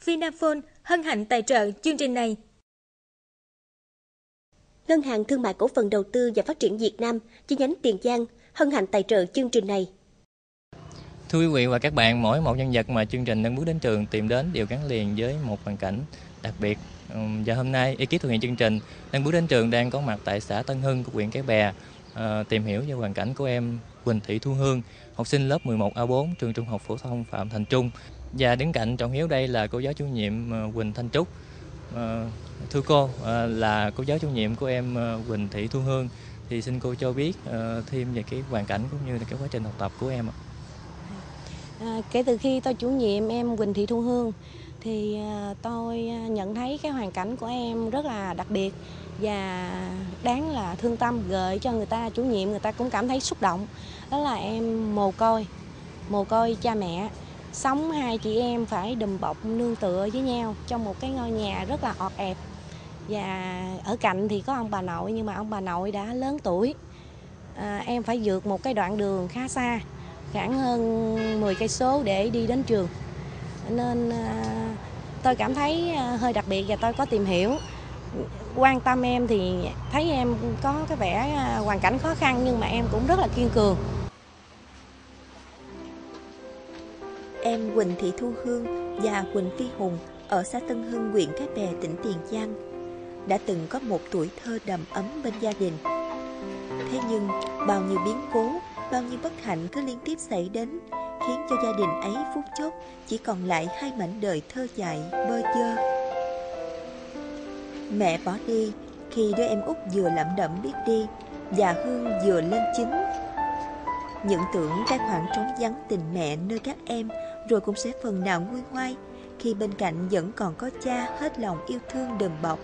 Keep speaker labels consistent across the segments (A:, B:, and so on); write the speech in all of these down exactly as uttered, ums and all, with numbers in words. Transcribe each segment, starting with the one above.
A: Vinaphone hân hạnh tài trợ chương trình này.
B: Ngân hàng Thương mại Cổ phần Đầu tư và Phát triển Việt Nam, chi nhánh Tiền Giang, hân hạnh tài trợ chương trình này.
C: Thưa quý vị và các bạn, mỗi một nhân vật mà chương trình Nâng Bước Đến Trường tìm đến đều gắn liền với một hoàn cảnh đặc biệt. Và hôm nay, ekip thực hiện chương trình Nâng Bước Đến Trường đang có mặt tại xã Tân Hưng của huyện Cái Bè, à, tìm hiểu về hoàn cảnh của em Huỳnh Thị Thu Hương, học sinh lớp mười một A bốn trường Trung học phổ thông Phạm Thành Trung. Và đứng cạnh Trọng Hiếu đây là cô giáo chủ nhiệm Huỳnh Thanh Trúc. À, thưa cô, à, là cô giáo chủ nhiệm của em Huỳnh Thị Thu Hương, thì xin cô cho biết à, thêm về cái hoàn cảnh cũng như là cái quá trình học tập của em ạ.
D: À, kể từ khi tôi chủ nhiệm em Huỳnh Thị Thu Hương thì à, tôi nhận thấy cái hoàn cảnh của em rất là đặc biệt và đáng là thương tâm, gợi cho người ta chủ nhiệm người ta cũng cảm thấy xúc động. Đó là em mồ côi, mồ côi cha mẹ, sống hai chị em phải đùm bọc nương tựa với nhau trong một cái ngôi nhà rất là ọt ẹp. Và ở cạnh thì có ông bà nội, nhưng mà ông bà nội đã lớn tuổi. À, em phải vượt một cái đoạn đường khá xa, khoảng hơn mười cây số để đi đến trường. Nên à, tôi cảm thấy à, hơi đặc biệt và tôi có tìm hiểu, quan tâm em thì thấy em có cái vẻ à, hoàn cảnh khó khăn nhưng mà em cũng rất là kiên cường.
B: Em Huỳnh Thị Thu Hương và Huỳnh Phi Hùng ở xã Tân Hưng, huyện Cái Bè, tỉnh Tiền Giang đã từng có một tuổi thơ đầm ấm bên gia đình. Thế nhưng bao nhiêu biến cố, bao nhiêu bất hạnh cứ liên tiếp xảy đến, khiến cho gia đình ấy phút chốc chỉ còn lại hai mảnh đời thơ dại bơ vơ. Mẹ bỏ đi khi đứa em út vừa lẩm đẩm biết đi và Hương vừa lên chín. Những tưởng cái khoảng trống vắng tình mẹ nơi các em rồi cũng sẽ phần nào nguôi ngoai khi bên cạnh vẫn còn có cha hết lòng yêu thương đùm bọc.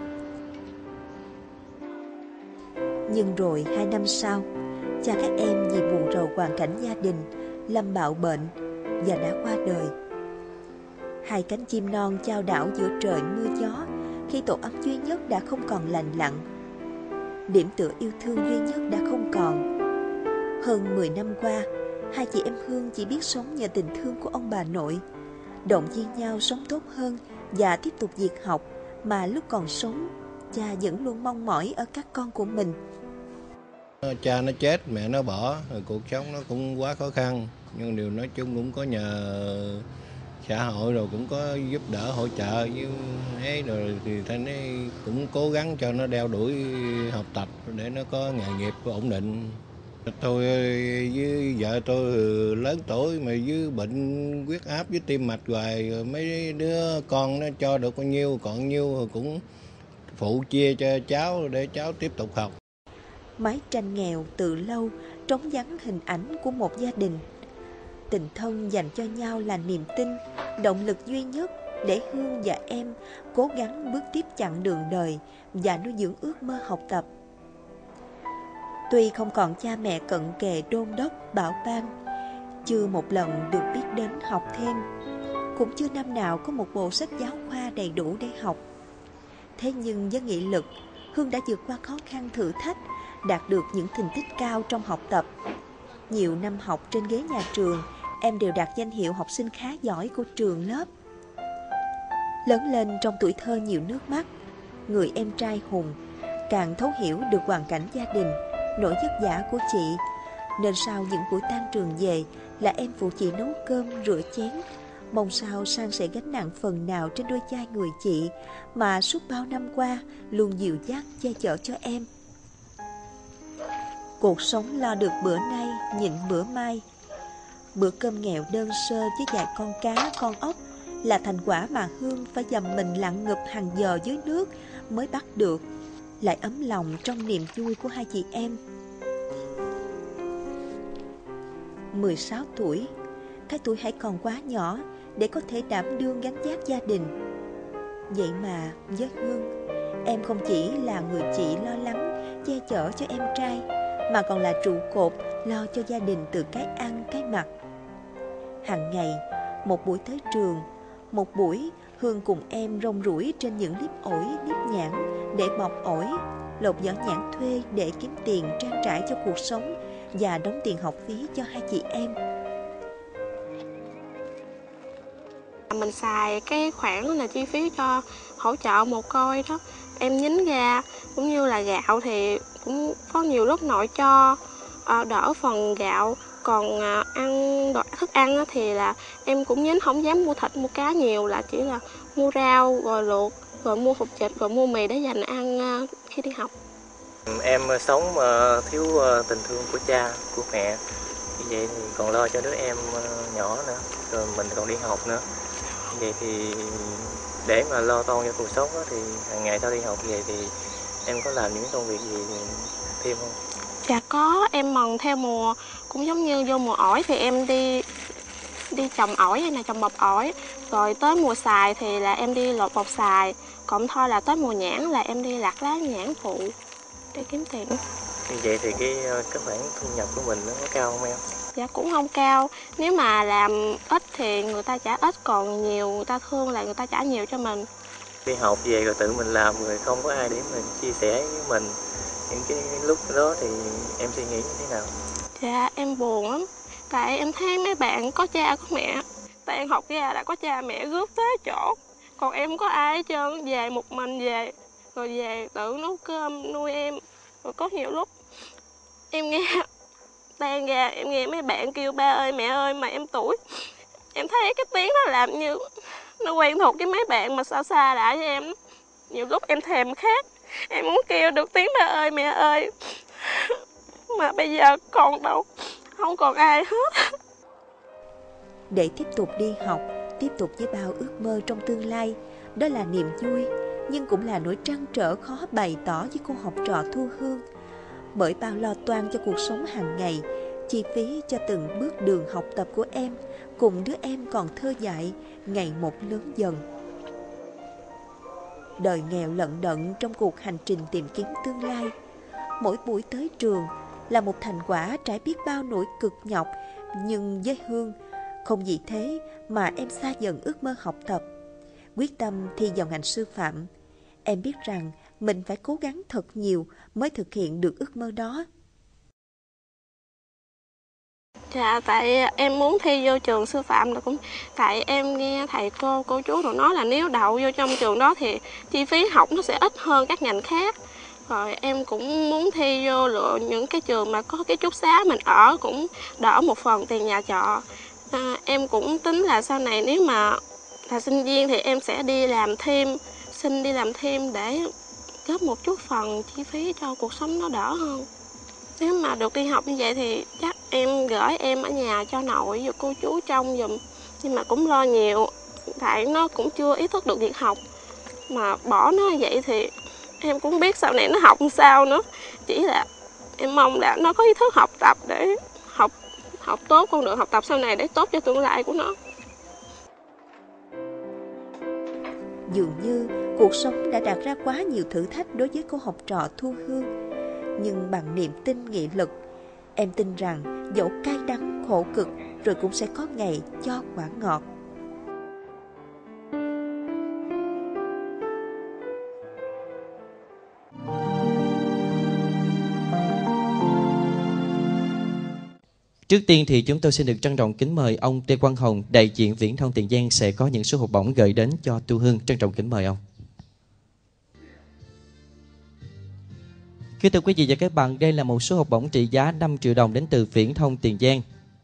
B: Nhưng rồi hai năm sau, cha các em vì buồn rầu hoàn cảnh gia đình lâm bạo bệnh và đã qua đời. Hai cánh chim non chao đảo giữa trời mưa gió khi tổ ấm duy nhất đã không còn lành lặn. Điểm tựa yêu thương duy nhất đã không còn. Hơn mười năm qua, hai chị em Hương chỉ biết sống nhờ tình thương của ông bà nội, động viên nhau sống tốt hơn và tiếp tục việc học mà lúc còn sống, cha vẫn luôn mong mỏi ở các con của mình.
E: Cha nó chết, mẹ nó bỏ, rồi cuộc sống nó cũng quá khó khăn. Nhưng điều nói chung cũng có nhờ xã hội rồi cũng có giúp đỡ hỗ trợ với ấy, rồi thì thanh ấy cũng cố gắng cho nó đeo đuổi học tập để nó có nghề nghiệp ổn định. Tôi với vợ tôi lớn tuổi mà với bệnh huyết áp với tim mạch hoài, rồi mấy đứa con nó cho được bao nhiêu còn nhiêu cũng phụ chia cho cháu để cháu tiếp tục học.
B: Mái tranh nghèo từ lâu trống vắng hình ảnh của một gia đình. Tình thân dành cho nhau là niềm tin, động lực duy nhất để Hương và em cố gắng bước tiếp chặng đường đời và nuôi dưỡng ước mơ học tập. Tuy không còn cha mẹ cận kề đôn đốc bảo ban, chưa một lần được biết đến học thêm, cũng chưa năm nào có một bộ sách giáo khoa đầy đủ để học. Thế nhưng với nghị lực, Hương đã vượt qua khó khăn thử thách, đạt được những thành tích cao trong học tập. Nhiều năm học trên ghế nhà trường, em đều đạt danh hiệu học sinh khá giỏi của trường lớp. Lớn lên trong tuổi thơ nhiều nước mắt, người em trai Hùng càng thấu hiểu được hoàn cảnh gia đình, nỗi vất vả của chị, nên sau những buổi tan trường về là em phụ chị nấu cơm, rửa chén, mong sao san sẻ gánh nặng phần nào trên đôi vai người chị mà suốt bao năm qua luôn dìu dắt che chở cho em. Cuộc sống lo được bữa nay, nhịn bữa mai. Bữa cơm nghèo đơn sơ với vài con cá, con ốc là thành quả mà Hương phải dầm mình lặn ngụp hàng giờ dưới nước mới bắt được, lại ấm lòng trong niềm vui của hai chị em. mười sáu tuổi, cái tuổi hãy còn quá nhỏ để có thể đảm đương gánh vác gia đình. Vậy mà với Hương, em không chỉ là người chị lo lắng, che chở cho em trai, mà còn là trụ cột lo cho gia đình từ cái ăn, cái mặc. Hàng ngày, một buổi tới trường, một buổi Hương cùng em rong ruổi trên những liếp ổi, liếp nhãn để bọc ổi, lột vỏ nhãn thuê để kiếm tiền trang trải cho cuộc sống và đóng tiền học phí cho hai chị em.
F: Mình xài cái khoản là chi phí cho hỗ trợ mồ côi đó, em nhín ra, cũng như là gạo thì cũng có nhiều lúc nội cho đỡ phần gạo. Còn ăn đồ, thức ăn thì là em cũng nhín, không dám mua thịt mua cá nhiều, là chỉ là mua rau rồi luộc, rồi mua hột vịt, rồi mua mì để dành ăn khi đi học.
C: Em sống mà thiếu tình thương của cha, của mẹ, như vậy thì còn lo cho đứa em nhỏ nữa, rồi mình còn đi học nữa. Như vậy thì để mà lo toan cho cuộc sống đó, thì hàng ngày sau đi học vậy thì em có làm những công việc gì thêm không?
F: Dạ có, em mần theo mùa, cũng giống như vô mùa ổi thì em đi đi trồng ổi hay là trồng bọc ổi, rồi tới mùa xài thì là em đi lột bọc xài, còn thôi là tới mùa nhãn là em đi lặt lá nhãn phụ để kiếm tiền.
C: Như vậy thì cái cái khoản thu nhập của mình nó có cao không em?
F: Dạ cũng không cao, nếu mà làm ít thì người ta trả ít, còn nhiều người ta thương là người ta trả nhiều cho mình.
C: Đi học về rồi tự mình làm, rồi không có ai để mình chia sẻ với mình những cái lúc đó thì em suy nghĩ như thế nào?
F: Dạ em buồn lắm, tại em thấy mấy bạn có cha có mẹ, tại em học ra đã có cha mẹ rước tới chỗ, còn em không có ai hết trơn, về một mình về, rồi về tự nấu cơm nuôi em. Rồi có nhiều lúc em nghe tan ra, em nghe mấy bạn kêu ba ơi mẹ ơi, mà em tuổi, em thấy cái tiếng nó làm như nó quen thuộc với mấy bạn mà xa xa lạ với em. Nhiều lúc em thèm khát, em muốn kêu được tiếng ba ơi mẹ ơi, mà bây giờ còn đâu, không còn ai hết.
B: Để tiếp tục đi học, tiếp tục với bao ước mơ trong tương lai, đó là niềm vui, nhưng cũng là nỗi trăn trở khó bày tỏ với cô học trò Thu Hương. Bởi bao lo toan cho cuộc sống hàng ngày, chi phí cho từng bước đường học tập của em, cùng đứa em còn thơ dại, ngày một lớn dần. Đời nghèo lận đận trong cuộc hành trình tìm kiếm tương lai. Mỗi buổi tới trường là một thành quả trải biết bao nỗi cực nhọc, nhưng với Hương, không vì thế mà em xa dần ước mơ học tập. Quyết tâm thi vào ngành sư phạm, em biết rằng mình phải cố gắng thật nhiều mới thực hiện được ước mơ đó.
F: Dạ, tại em muốn thi vô trường sư phạm là cũng tại em nghe thầy cô, cô chú rồi nói là nếu đậu vô trong trường đó thì chi phí học nó sẽ ít hơn các ngành khác. Rồi em cũng muốn thi vô lựa những cái trường mà có cái ký xá mình ở cũng đỡ một phần tiền nhà trọ. À, em cũng tính là sau này nếu mà là sinh viên thì em sẽ đi làm thêm, xin đi làm thêm để góp một chút phần chi phí cho cuộc sống nó đỡ hơn. Nếu mà được đi học như vậy thì chắc em gửi em ở nhà cho nội và cô chú trông giùm. Nhưng mà cũng lo nhiều, tại nó cũng chưa ý thức được việc học. Mà bỏ nó như vậy thì em cũng biết sau này nó học làm sao nữa. Chỉ là em mong là nó có ý thức học tập để học học tốt con đường học tập sau này để tốt cho tương lai của nó.
B: Dường như cuộc sống đã đặt ra quá nhiều thử thách đối với cô học trò Thu Hương. Nhưng bằng niềm tin nghị lực, em tin rằng dẫu cay đắng khổ cực rồi cũng sẽ có ngày cho quả ngọt.
G: Trước tiên thì chúng tôi xin được trân trọng kính mời ông Lê Quang Hồng, đại diện Viễn thông Tiền Giang sẽ có những số học bổng gửi đến cho Thu Hương. Trân trọng kính mời ông. Kính thưa quý vị và các bạn, đây là một số học bổng trị giá năm triệu đồng đến từ Viễn thông Tiền Giang.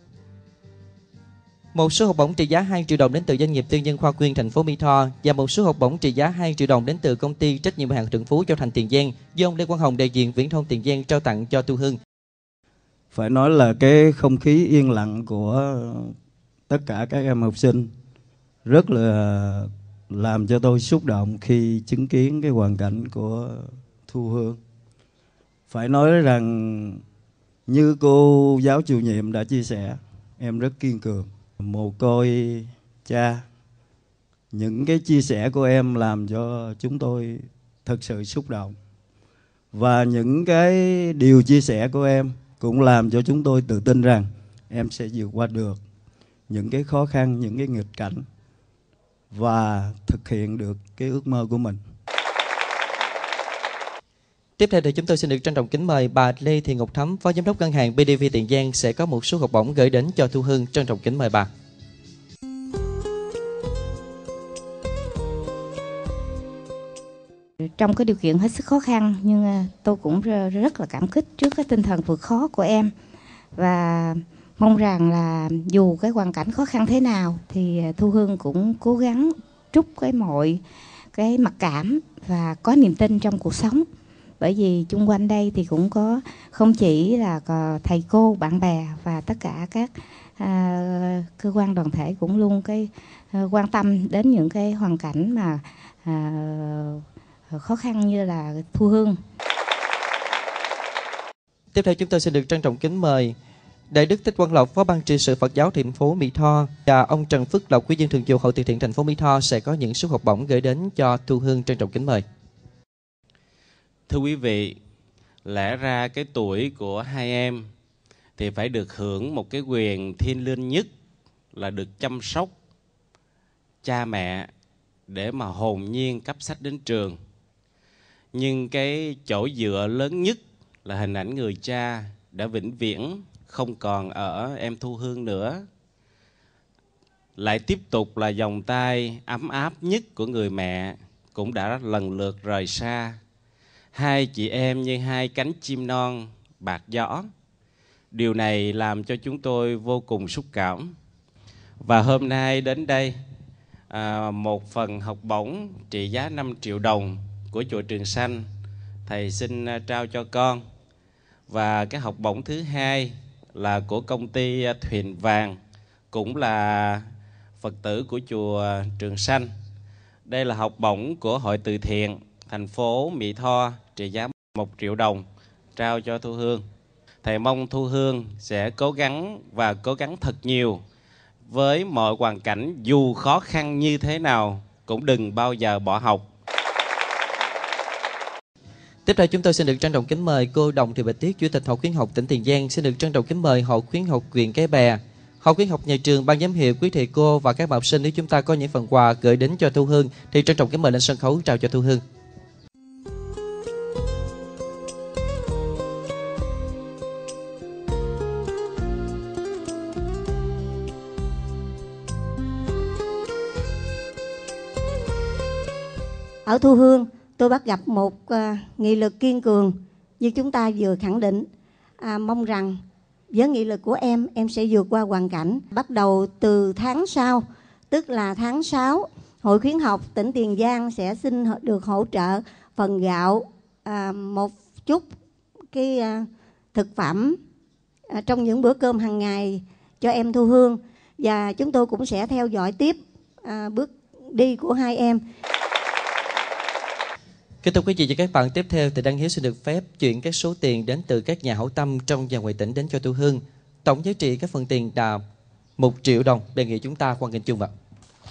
G: Một số học bổng trị giá hai triệu đồng đến từ doanh nghiệp tư nhân Khoa Quyên thành phố Mỹ Tho và một số học bổng trị giá hai triệu đồng đến từ công ty trách nhiệm hữu hạn Trường Phú Châu Thành Tiền Giang do ông Lê Quang Hồng, đại diện Viễn thông Tiền Giang trao tặng cho Thu Hương.
H: Phải nói là cái không khí yên lặng của tất cả các em học sinh rất là làm cho tôi xúc động khi chứng kiến cái hoàn cảnh của Thu Hương. Phải nói rằng như cô giáo chủ nhiệm đã chia sẻ, em rất kiên cường, mồ côi cha. Những cái chia sẻ của em làm cho chúng tôi thật sự xúc động. Và những cái điều chia sẻ của em cũng làm cho chúng tôi tự tin rằng em sẽ vượt qua được những cái khó khăn, những cái nghịch cảnh và thực hiện được cái ước mơ của mình.
G: Tiếp theo thì chúng tôi xin được trân trọng kính mời bà Lê Thị Ngọc Thắm, Phó Giám đốc Ngân hàng bê đê vê Tiền Giang sẽ có một số học bổng gửi đến cho Thu Hương. Trân trọng kính mời bà.
I: trong cái điều kiện hết sức khó khăn, nhưng tôi cũng rất là cảm kích trước cái tinh thần vượt khó của em, và mong rằng là dù cái hoàn cảnh khó khăn thế nào thì Thu Hương cũng cố gắng trút cái mọi cái mặc cảm và có niềm tin trong cuộc sống. Bởi vì chung quanh đây thì cũng có không chỉ là thầy cô, bạn bè và tất cả các à, cơ quan đoàn thể cũng luôn cái à, quan tâm đến những cái hoàn cảnh mà à, khó khăn như là Thu Hương.
G: Tiếp theo chúng tôi xin được trân trọng kính mời Đại đức Thích Quang Lộc, Phó Ban trị sự Phật giáo thành phố Mỹ Tho, và ông Trần Phước Lộc, Quý viên thường vụ Hội từ thiện thành phố Mỹ Tho sẽ có những suất học bổng gửi đến cho Thu Hương. Trân trọng kính mời.
J: Thưa quý vị, lẽ ra cái tuổi của hai em thì phải được hưởng một cái quyền thiêng liêng nhất là được chăm sóc cha mẹ để mà hồn nhiên cấp sách đến trường. Nhưng cái chỗ dựa lớn nhất là hình ảnh người cha đã vĩnh viễn không còn ở em Thu Hương nữa. Lại tiếp tục là vòng tay ấm áp nhất của người mẹ cũng đã lần lượt rời xa. Hai chị em như hai cánh chim non bạc gió. Điều này làm cho chúng tôi vô cùng xúc cảm. Và hôm nay đến đây, à, một phần học bổng trị giá năm triệu đồng của chùa Trường Sanh thầy xin trao cho con. Và cái học bổng thứ hai là của công ty Thuyền Vàng, cũng là Phật tử của chùa Trường Sanh. Đây là học bổng của Hội từ thiện thành phố Mỹ Tho trị giá một triệu đồng trao cho Thu Hương. Thầy mong Thu Hương sẽ cố gắng và cố gắng thật nhiều với mọi hoàn cảnh, dù khó khăn như thế nào cũng đừng bao giờ bỏ học.
G: Tiếp theo chúng tôi xin được trân trọng kính mời cô Đồng Thị Bạch Tuyết, Chủ tịch Hội khuyến học tỉnh Tiền Giang. Xin được trân trọng kính mời Hội khuyến học huyện Cái Bè, Hội khuyến học nhà trường, ban giám hiệu, quý thầy cô và các bạn học sinh, nếu chúng ta có những phần quà gửi đến cho Thu Hương thì trân trọng kính mời lên sân khấu trao cho Thu Hương.
K: Ở Thu Hương, tôi bắt gặp một uh, nghị lực kiên cường như chúng ta vừa khẳng định. À, mong rằng với nghị lực của em, em sẽ vượt qua hoàn cảnh. Bắt đầu từ tháng sau, tức là tháng sáu, Hội khuyến học tỉnh Tiền Giang sẽ xin được hỗ trợ phần gạo, à, một chút cái à, thực phẩm à, trong những bữa cơm hàng ngày cho em Thu Hương. Và chúng tôi cũng sẽ theo dõi tiếp à, bước đi của hai em.
G: Kính thưa quý vị và các bạn, tiếp theo thì Đăng Hiếu xin được phép chuyển các số tiền đến từ các nhà hảo tâm trong và ngoài tỉnh đến cho Thu Hương. Tổng giá trị các phần tiền là một triệu đồng. Đề nghị chúng ta quan hệ chung ạ.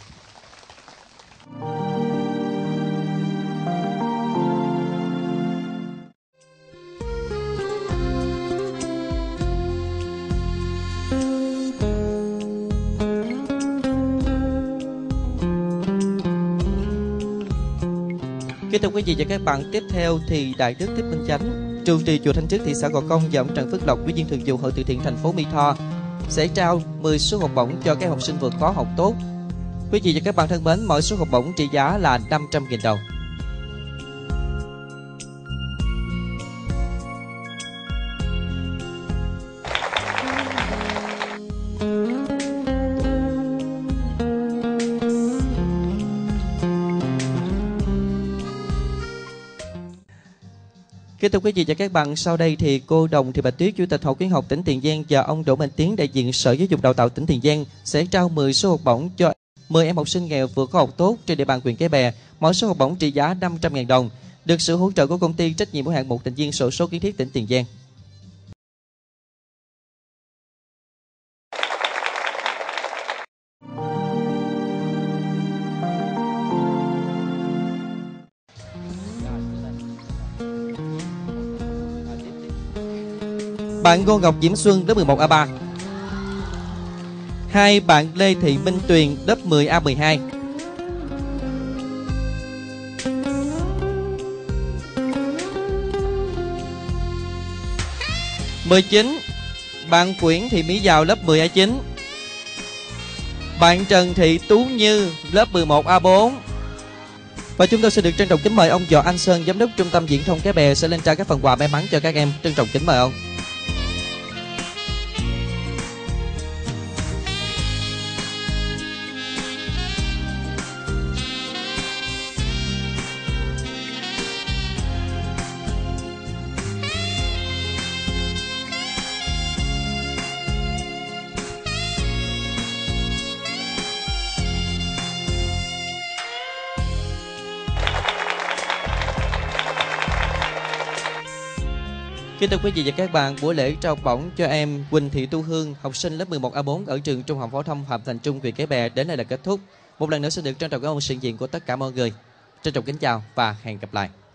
G: Kính thưa quý vị và các bạn, tiếp theo thì Đại đức Thích Minh Chánh, trụ trì chùa Thanh Trước, thị xã Gò Công, và ông Trần Phước Lộc, Quý viên thường vụ Hội từ thiện thành phố Mỹ Tho sẽ trao mười suất học bổng cho các học sinh vượt khó học tốt. Quý vị và các bạn thân mến, mỗi suất học bổng trị giá là năm trăm nghìn đồng. Kính thưa quý vị và các bạn, sau đây thì cô Đồng Thị Bạch Tuyết, Chủ tịch Hội khuyến học tỉnh Tiền Giang, và ông Đỗ Mạnh Tiến, đại diện Sở Giáo dục Đào tạo tỉnh Tiền Giang sẽ trao mười suất học bổng cho mười em học sinh nghèo vượt khó học tốt trên địa bàn huyện Cái Bè. Mỗi suất học bổng trị giá năm trăm nghìn đồng, được sự hỗ trợ của công ty trách nhiệm hữu hạn một thành viên xổ số Kiến Thiết tỉnh Tiền Giang. Bạn Ngô Ngọc Diễm Xuân, lớp mười một A ba. Hai bạn Lê Thị Minh Tuyền, lớp mười A mười hai. mười chín. Bạn Nguyễn Thị Mỹ Giàu, lớp mười A chín. Bạn Trần Thị Tú Như, lớp mười một A bốn. Và chúng tôi sẽ được trân trọng kính mời ông Võ Anh Sơn, giám đốc Trung tâm Viễn thông Cái Bè sẽ lên trao các phần quà may mắn cho các em. Trân trọng kính mời ông. Kính thưa quý vị và các bạn, buổi lễ trao học bổng cho em Quỳnh Thị Tu Hương, học sinh lớp mười một A bốn ở trường Trung học phổ thông Phạm Thành Trung, huyện Cái Bè đến đây là kết thúc. Một lần nữa xin được trân trọng cảm ơn sự hiện diện của tất cả mọi người. Trân trọng kính chào và hẹn gặp lại.